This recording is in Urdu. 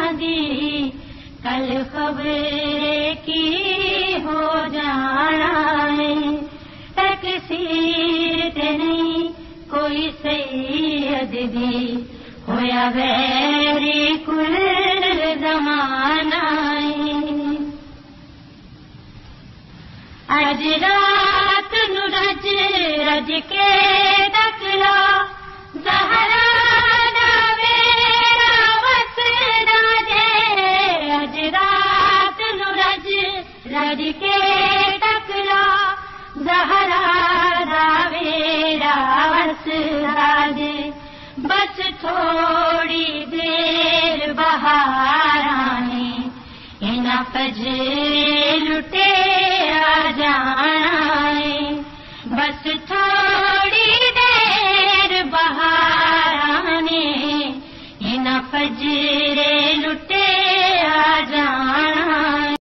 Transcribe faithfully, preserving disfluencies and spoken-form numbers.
دی کل خبر کی ہو جانا ہے تکثیر تے نہیں کوئی سید دی ہویا غیری کل زمانہ ہے اج رات نو رج رج کے تکلا زہرا دا ویرا وسدا جے اج رات نو رج رج کے تکلا زہرا دا ویرا وسدا جے بس تھوڑی دیر بہارانے انہاں فجر لٹے آ جانا ہے بس تھوڑی دیر بہارانے انہاں فجر